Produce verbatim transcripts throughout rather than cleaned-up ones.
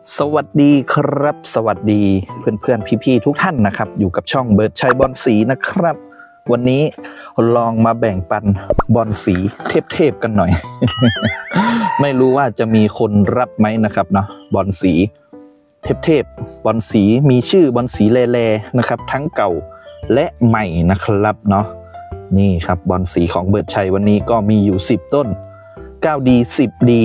สวัสดีครับสวัสดีเพื่อนๆพี่ๆทุกท่านนะครับอยู่กับช่องเบิร์ดชัยบอลสีนะครับวันนี้ลองมาแบ่งปันบอลสีเทพๆกันหน่อย ไม่รู้ว่าจะมีคนรับไหมนะครับเนาะบอลสีเทพๆบอลสีมีชื่อบอลสีแล่ๆนะครับทั้งเก่าและใหม่นะครับเนาะนี่ครับบอลสีของเบิร์ดชัยวันนี้ก็มีอยู่สิบต้นเก้าดีสิบดี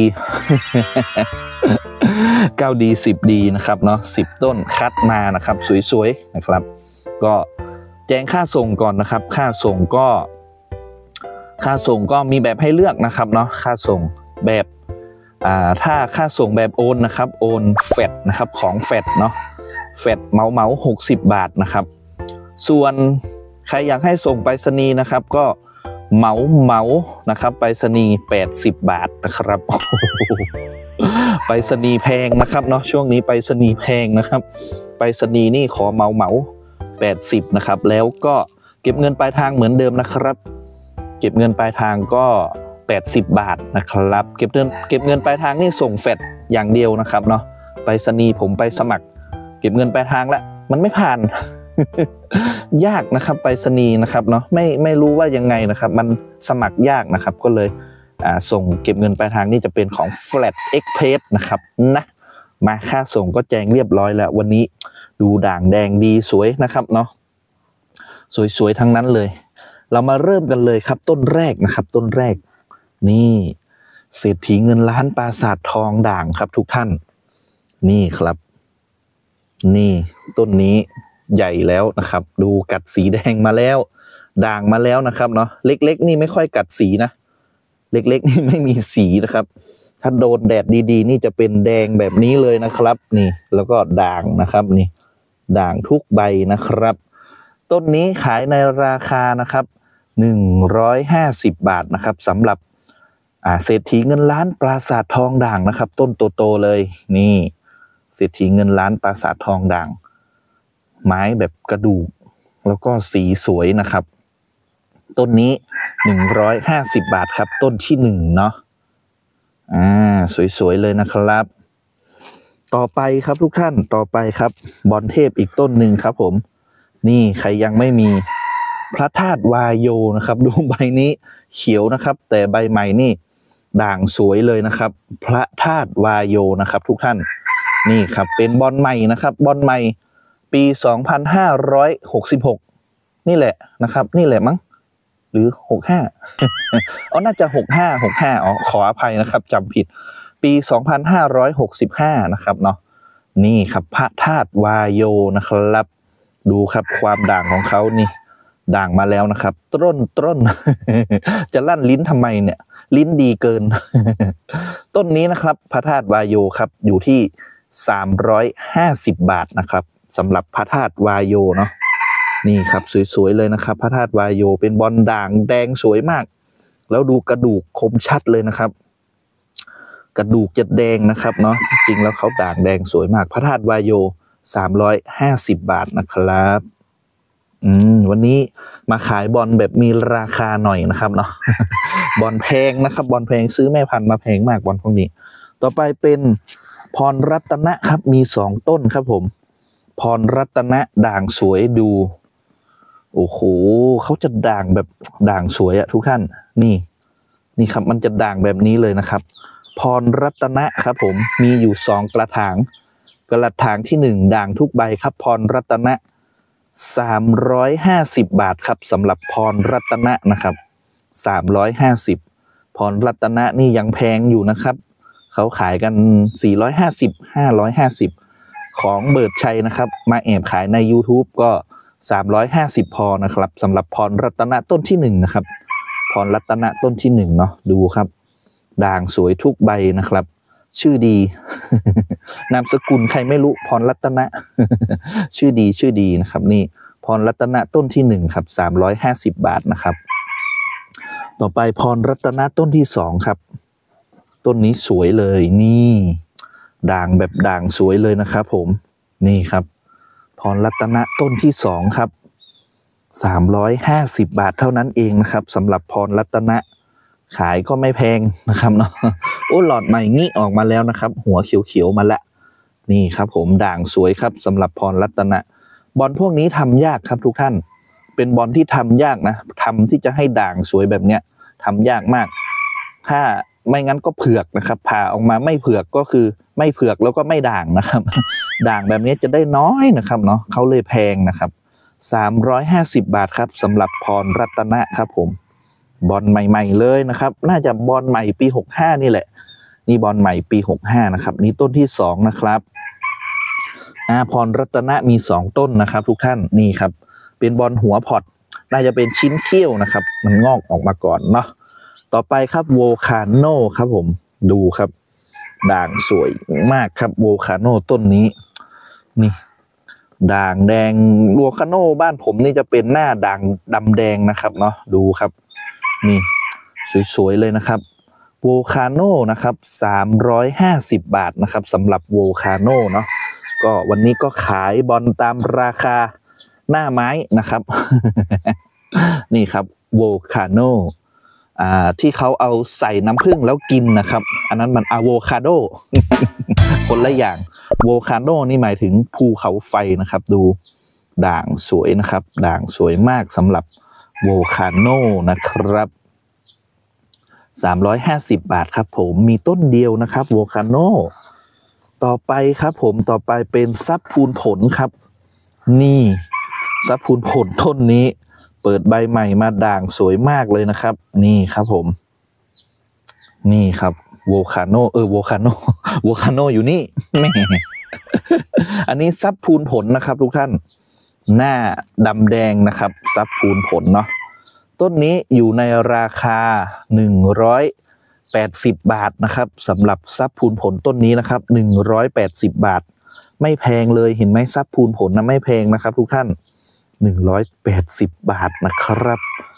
เก้าดีสิบดีนะครับเนาะสิบต้นคัดมานะครับสวยๆนะครับก็แจ้งค่าส่งก่อนนะครับค่าส่งก็ค่าส่งก็มีแบบให้เลือกนะครับเนาะค่าส่งแบบอ่าถ้าค่าส่งแบบโอนนะครับโอนแฟตนะครับของแฟตเนาะแฟตเหมาเหมาหกสิบบาทนะครับส่วนใครอยากให้ส่งไปรษณีย์นะครับก็เหมาเหมานะครับไปรษณีย์แปดสิบบาทนะครับไปรษณีย์แพงนะครับเนาะช่วงนี้ไปรษณีย์แพงนะครับไปรษณีย์นี่ขอเหมาเหมาแปดสิบนะครับแล้วก็เก็บเงินปลายทางเหมือนเดิมนะครับเก็บเงินปลายทางก็แปดสิบบาทนะครับเก็บเงินเก็บเงินปลายทางนี่ส่งแฟตอย่างเดียวนะครับเนาะไปรษณีย์ผมไปสมัครเก็บเงินปลายทางแล้วมันไม่ผ่าน ยากนะครับไปรษณีย์นะครับเนาะไม่ไม่รู้ว่ายังไงนะครับมันสมัครยากนะครับก็เลยอ่าส่งเก็บเงินปลายทางนี่จะเป็นของ Flat Express นะครับนะมาค่าส่งก็แจ้งเรียบร้อยแล้ววันนี้ดูด่างแดงดีสวยนะครับเนาะสวยๆทั้งนั้นเลยเรามาเริ่มกันเลยครับต้นแรกนะครับต้นแรกนี่เศรษฐีเงินล้านปราสาททองด่างครับทุกท่านนี่ครับนี่ต้นนี้ใหญ่แล้วนะครับดูกัดสีแดงมาแล้วด่างมาแล้วนะครับเนาะเล็กๆนี่ไม่ค่อยกัดสีนะเล็กๆนี่ไม่มีสีนะครับถ้าโดนแดดดีๆนี่จะเป็นแดงแบบนี้เลยนะครับนี่แล้วก็ด่างนะครับนี่ด่างทุกใบนะครับต้นนี้ขายในราคานะครับหนึ่งร้อยห้าสิบบาทนะครับสำหรับอ่าเศรษฐีเงินล้านปราสาททองด่างนะครับต้นโตๆเลยนี่เศรษฐีเงินล้านปราสาททองด่างไม้แบบกระดูกแล้วก็สีสวยนะครับต้นนี้หนึ่งร้อยห้าสิบบาทครับต้นที่หนึ่งเนาะอ่าสวยๆเลยนะครับต่อไปครับทุกท่านต่อไปครับบอลเทพอีกต้นหนึ่งครับผมนี่ใครยังไม่มีพระธาตุวายโยนะครับดูใบนี้เขียวนะครับแต่ใบใหม่นี่ด่างสวยเลยนะครับพระธาตุวายโยนะครับทุกท่านนี่ครับเป็นบอลใหม่นะครับบอลใหม่ปีสองพันห้าร้อยหกสิบหกนี่แหละนะครับนี่แหละมั้งหรือหกสิบห้า อ๋อน่าจะหกสิบห้า หกสิบห้าอ๋อขออภัยนะครับจำผิดปีสองพันห้าร้อยหกสิบห้านะครับเนาะนี่ครับพระธาตุวายโยนะครับดูครับความด่างของเขานี่ด่างมาแล้วนะครับต้นต้น จะลั่นลิ้นทำไมเนี่ยลิ้นดีเกิน ต้นนี้นะครับพระธาตุวายโยครับอยู่ที่สามร้อยห้าสิบบาทนะครับสำหรับพระธาตุวายโยเนาะนี่ครับสวยๆเลยนะครับพระธาตุวายโยเป็นบอลด่างแดงสวยมากแล้วดูกระดูกคมชัดเลยนะครับกระดูกจะแดงนะครับเนาะจริงๆแล้วเขาด่างแดงสวยมากพระธาตุวายโยสามร้อยห้าสิบบาทนะครับอืมวันนี้มาขายบอลแบบมีราคาหน่อยนะครับเนาะ บอลแพงนะครับบอลแพงซื้อแม่พันธุ์มาแพงมากบอลพวกนี้ต่อไปเป็นพรรัตนะครับมีสองต้นครับผมพรรัตนะด่างสวยดูโอ้โหเขาจะด่างแบบด่างสวยอะทุกท่านนี่นี่ครับมันจะด่างแบบนี้เลยนะครับพรรัตนะครับผมมีอยู่สองกระถางกระถางที่หนึ่งด่างทุกใบครับพรรัตนะสามร้อยห้าสิบบาทครับสำหรับพรรัตนะนะครับสามร้อยห้าสิบพรรัตนะนี่ยังแพงอยู่นะครับเขาขายกันสี่ร้อยห้าสิบ ห้าร้อยห้าสิบของเบิร์ดชัยนะครับมาแอบขายใน YouTube ก็สามร้อยห้าสิบพอนะครับสำหรับพรรัตนะต้นที่หนึ่งนะครับพรรัตนะต้นที่หนึ่งเนาะดูครับด่างสวยทุกใบนะครับชื่อดี นามสกุลใครไม่รู้พรรัตนะ ชื่อดีชื่อดีนะครับนี่พรรัตนะต้นที่หนึ่งครับสามร้อยห้าสิบบาทนะครับต่อไปพรรัตนะต้นที่สองครับต้นนี้สวยเลยนี่ด่างแบบด่างสวยเลยนะครับผมนี่ครับพรรัตนะต้นที่สองครับสามร้อยห้าสิบบาทเท่านั้นเองนะครับสำหรับพรรัตนะขายก็ไม่แพงนะครับเนาะโอ้หลอดใหม่งี้ออกมาแล้วนะครับหัวเขียวๆมาละนี่ครับผมด่างสวยครับสำหรับพรรัตนะบอลพวกนี้ทำยากครับทุกท่านเป็นบอลที่ทำยากนะทำที่จะให้ด่างสวยแบบเนี้ยทำยากมากถ้าไม่งั้นก็เผือกนะครับผ่าออกมาไม่เผือกก็คือไม่เผือกแล้วก็ไม่ด่างนะครับ ด่างแบบนี้จะได้น้อยนะครับเนาะเขาเลยแพงนะครับสามร้อยห้าสิบบาทครับสำหรับพรรัตนะครับผมบอลใหม่ๆเลยนะครับน่าจะบอลใหม่ปีหกห้านี่แหละนี่บอลใหม่ปีหกห้านะครับนี่ต้นที่สองนะครับอาพรรัตนะมีสองต้นนะครับทุกท่านนี่ครับเป็นบอลหัวพอตน่าจะเป็นชิ้นเขี้ยวนะครับมันงอกออกมาก่อนเนาะต่อไปครับโวคาโนครับผมดูครับด่างสวยมากครับโวคาโนต้นนี้นี่ด่างแดงโวคาโนบ้านผมนี่จะเป็นหน้าด่างดำแดงนะครับเนาะดูครับนี่สวยๆเลยนะครับโวคาโนนะครับสามร้อยห้าสิบบาทนะครับสำหรับโวคาโนเนาะก็วันนี้ก็ขายบอลตามราคาหน้าไม้นะครับ นี่ครับโวคาโนอ่าที่เขาเอาใส่น้ำผึ้งแล้วกินนะครับอันนั้นมันอะโวคาโด คนละอย่างโวคาโนนี่หมายถึงภูเขาไฟนะครับดูด่างสวยนะครับด่างสวยมากสำหรับโวคาโนนะครับสามร้อยห้าสิบบาทครับผมมีต้นเดียวนะครับโวคาโนต่อไปครับผมต่อไปเป็นซับพูนผลครับนี่ซับพูนผลต้นนี้เปิดใบใหม่มาด่างสวยมากเลยนะครับนี่ครับผมนี่ครับโวคาโนเออโวคาโนโวคาโนอยู่นี่แม่อันนี้ซับพูนผลนะครับทุกท่านหน้าดำแดงนะครับซับพูนผลเนาะต้นนี้อยู่ในราคาหนึ่งร้อยแปดสิบบาทนะครับสำหรับซับพูนผลต้นนี้นะครับหนึ่งร้อยแปดสิบบาทไม่แพงเลยเห็นไหมซับพูนผลนะไม่แพงนะครับทุกท่านหนึ่งร้อยแปดสิบบาทนะครับ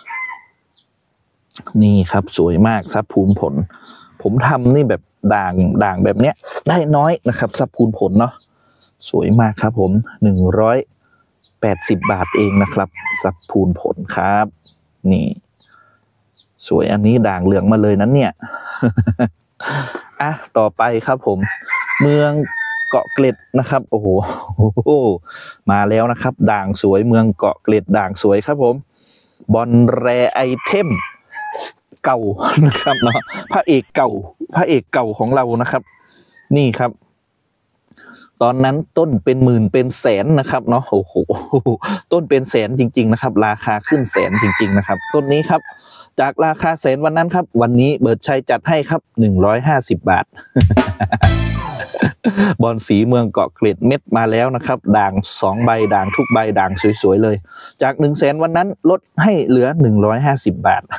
นี่ครับสวยมากซับพูนผลผมทำนี่แบบด่างด่างแบบเนี้ยได้น้อยนะครับซับพูนผลเนาะสวยมากครับผมหนึ่งร้อยแปดสิบบาทเองนะครับซับพูนผลครับนี่สวยอันนี้ด่างเหลืองมาเลยนั้นเนี่ย อ่ะต่อไปครับผมเมืองเกาะเกร็ดนะครับโอ้โหมาแล้วนะครับด่างสวยเมืองเกาะเกร็ดด่างสวยครับผมบอลแรไอเทมเก่านะครับเนาะพระเอกเก่าพระเอกเก่าของเรานะครับนี่ครับตอนนั้นต้นเป็นหมื่นเป็นแสนนะครับเนาะโอ้โหต้นเป็นแสนจริงๆนะครับราคาขึ้นแสนจริงๆนะครับต้นนี้ครับจากราคาแสนวันนั้นครับวันนี้เบิร์ดชัยจัดให้ครับหนึ่งร้อยห้าสิบบาท บอลสีเมืองเกาะเกร็ดเม็ดมาแล้วนะครับด่างสองใบด่างทุกใบด่างสวยๆเลยจากหนึ่งแสนวันนั้นลดให้เหลือหนึ่งร้อยห้าสิบบาท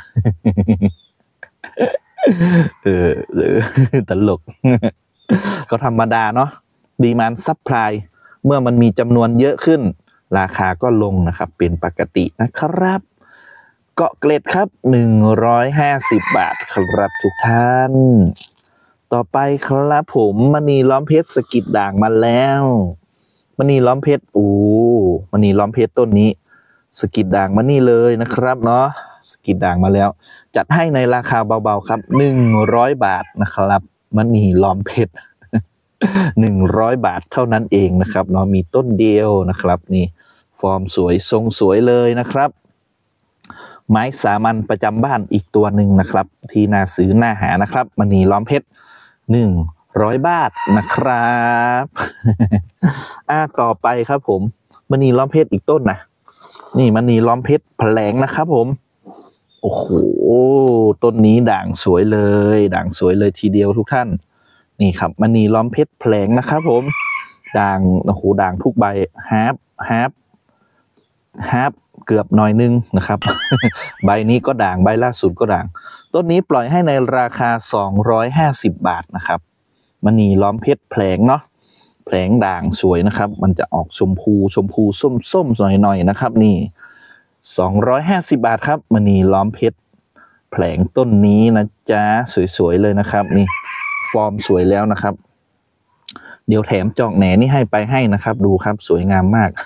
เออหรือตลก ก็ธรรมดาเนาะดีมานด์ซัพพลายเมื่อมันมีจำนวนเยอะขึ้นราคาก็ลงนะครับเป็นปกตินะครับเกาะเกร็ดครับหนึ่งร้อยห้าสิบบาทครับทุกท่านต่อไปครับผมมณีล้อมเพชรสกิดด่างมาแล้วมณีล้อมเพชรโอ้มณีล้อมเพชรต้นนี้สกิดด่างมานี่เลยนะครับเนาะสกิดด่างมาแล้วจัดให้ในราคาเบาๆครับหนึ่งร้อยบาทนะครับมณีล้อมเพชรหนึ่งร้อยบาทเท่านั้นเองนะครับเนาะมีต้นเดียวนะครับนี่ฟอร์มสวยทรงสวยเลยนะครับไม้สามัญประจำบ้านอีกตัวหนึ่งนะครับที่น่าซื้อน่าหานะครับมณีล้อมเพชรหนึ่งร้อยบาทนะครับอ่าต่อไปครับผมมณีล้อมเพชรอีกต้นนะนี่มณีล้อมเพชรแผลงนะครับผมโอ้โหต้นนี้ด่างสวยเลยด่างสวยเลยทีเดียวทุกท่านนี่ครับมณีล้อมเพชรแผลงนะครับผมด่างโอ้โหด่างทุกใบฮาร์ปฮาร์ปฮาร์ปเกือบหน่อยนึงนะครับ ใบนี้ก็ด่างใบล่าสุดก็ด่างต้นนี้ปล่อยให้ในราคาสองร้อยห้าสิบบาทนะครับมณีล้อมเพชรแผลงเนาะแผลงด่างสวยนะครับมันจะออกชมพูชมพูส้มส้มหน่อยๆนะครับนี่สองร้อยห้าสิบบาทครับมณีล้อมเพชรแผลงต้นนี้นะจ๊ะสวยๆเลยนะครับนี่ฟอร์มสวยแล้วนะครับเดี๋ยวแถมจอกแหนนี่ให้ไปให้นะครับดูครับสวยงามมาก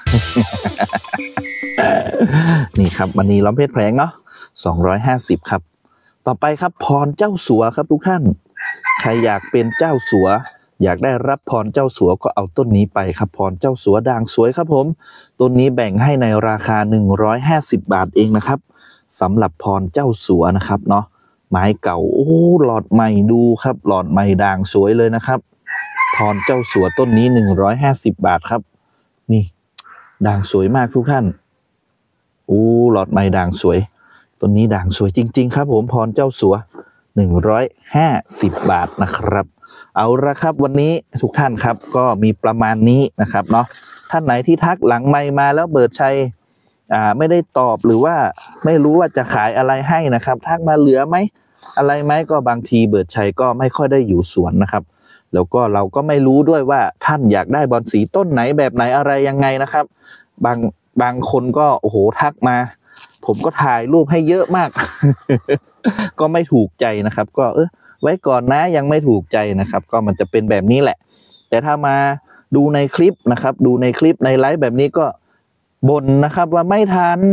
นี่ครับมณีล้อมเพชรแผลงเนาะสองร้อยห้าสิบครับต่อไปครับพรเจ้าสัวครับทุกท่านใครอยากเป็นเจ้าสัวอยากได้รับพรเจ้าสัวก็เอาต้นนี้ไปครับพรเจ้าสัวด่างสวยครับผมต้นนี้แบ่งให้ในราคาหนึ่งร้อยห้าสิบบาทเองนะครับสำหรับพรเจ้าสัวนะครับเนาะไม้เก่าโอ้หลอดใหม่ดูครับหลอดใหม่ด่างสวยเลยนะครับพรเจ้าสัวต้นนี้หนึ่งร้อยห้าสิบบาทครับนี่ด่างสวยมากทุกท่านโอ้หลอดใหม่ด่างสวยต้นนี้ด่างสวยจริงๆครับผมพรเจ้าสัวหนึ่งร้อยห้าสิบบาทนะครับเอาละครับวันนี้ทุกท่านครับก็มีประมาณนี้นะครับเนาะท่านไหนที่ทักหลังไมค์มาแล้วเบิร์ดชัยอ่าไม่ได้ตอบหรือว่าไม่รู้ว่าจะขายอะไรให้นะครับทักมาเหลือไหมอะไรไหมก็บางทีเบิร์ดชัยก็ไม่ค่อยได้อยู่สวนนะครับแล้วก็เราก็ไม่รู้ด้วยว่าท่านอยากได้บอนสีต้นไหนแบบไหนอะไรยังไงนะครับบางบางคนก็โอ้โหทักมาผมก็ถ่ายรูปให้เยอะมาก ก็ไม่ถูกใจนะครับก็เออไว้ก่อนนะยังไม่ถูกใจนะครับก็มันจะเป็นแบบนี้แหละแต่ถ้ามาดูในคลิปนะครับดูในคลิปในไลฟ์แบบนี้ก็บ่นนะครับว่าไม่ทัน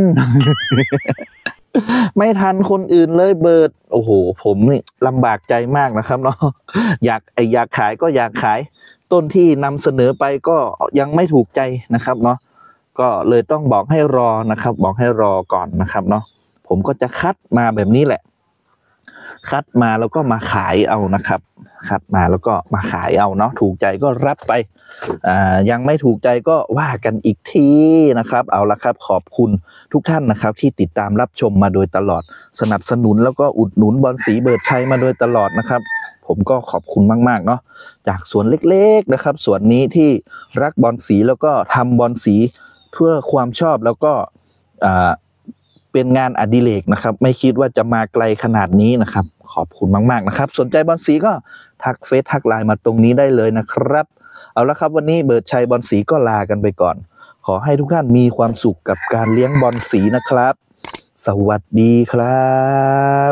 ไม่ทันคนอื่นเลยเบิร์ดโอ้โหผมนี่ลำบากใจมากนะครับเนาะอยากไออยากขายก็อยากขายต้นที่นำเสนอไปก็ยังไม่ถูกใจนะครับเนาะก็เลยต้องบอกให้รอนะครับบอกให้รอก่อนนะครับเนาะผมก็จะคัดมาแบบนี้แหละคัดมาแล้วก็มาขายเอานะครับคัดมาแล้วก็มาขายเอาเนาะถูกใจก็รับไปอ่ายังไม่ถูกใจก็ว่ากันอีกทีนะครับเอาละครับขอบคุณทุกท่านนะครับที่ติดตามรับชมมาโดยตลอดสนับสนุนแล้วก็อุดหนุนบอนสีเบิร์ดชัยมาโดยตลอดนะครับผมก็ขอบคุณมากๆเนาะจากสวนเล็กๆนะครับสวนนี้ที่รักบอนสีแล้วก็ทำบอนสีเพื่อความชอบแล้วก็อ่าเป็นงานอดิเรกนะครับไม่คิดว่าจะมาไกลขนาดนี้นะครับขอบคุณมากๆนะครับสนใจบอนสีก็ทักเฟซทักไลน์มาตรงนี้ได้เลยนะครับเอาละครับวันนี้เบิร์ดชัยบอนสีก็ลากันไปก่อนขอให้ทุกท่านมีความสุขกับการเลี้ยงบอนสีนะครับสวัสดีครับ